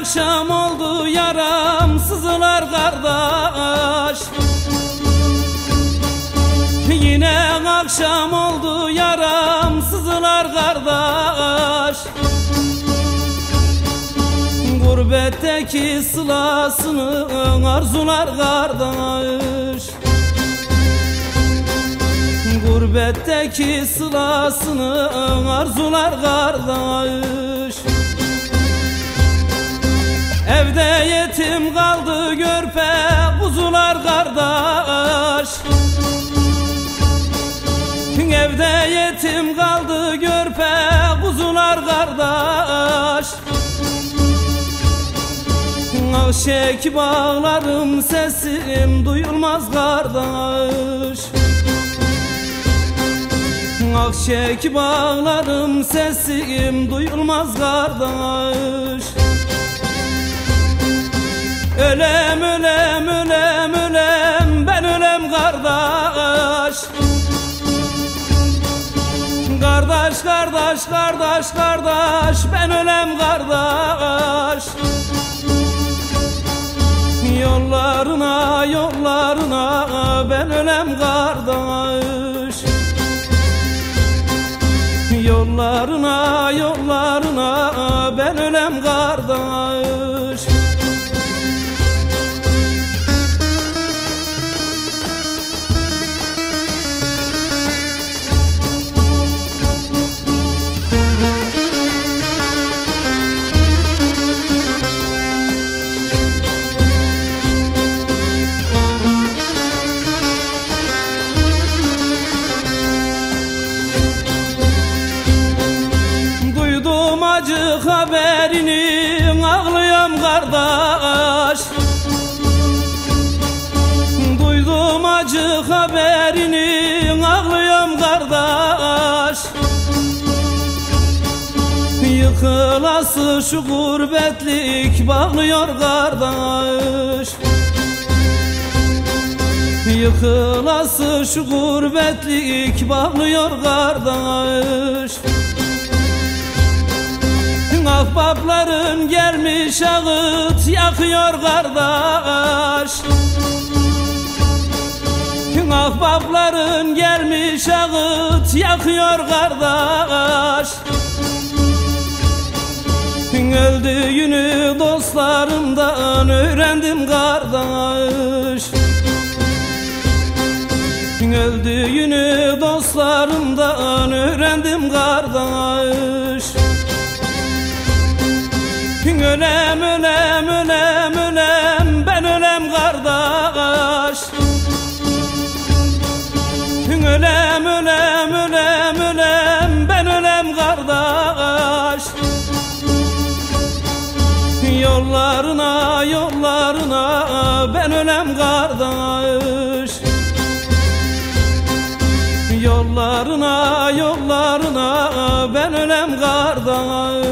akşam oldu yaram sızılar kardeş. Yine akşam oldu yaram sızılar kardeş. Gurbetteki sılasını arzular kardeş. Gurbetteki sılasını arzular kardeş. Evde yetim kaldı görpe kuzular kardeş. Evde yetim kaldı görpe kuzular kardeş. Akşek bağlarım sesim duyulmaz kardeş. Akşek bağlarım sesim duyulmaz kardeş. Ölem ölem ölem ölem ben ölem kardeş. Kardeş kardeş kardeş kardeş ben ölem kardeş. Yollarına yollarına ben ölem kardeş. Yollarına yollarına ben ölem kardeş. Acı haberini ağlıyorum kardeş. Duydum acı haberini ağlıyorum kardeş. Yıkılası şu gurbetlik bağlıyor kardeş. Yıkılası şu gurbetlik bağlıyor kardeş. Ahbapların gelmiş ağıt yakıyor kardeş. Ahbapların gelmiş ağıt yakıyor kardeş. Öldüğünü dostlarımdan öğrendim kardeş. Öldüğünü dostlarımdan öğrendim kardeş. Ölem ölem ölem ölem ben ölem kardeş. Ölem ölem ölem ölem ben ölem kardeş. Yollarına yollarına ben ölem kardeş. Yollarına yollarına ben ölem kardeş.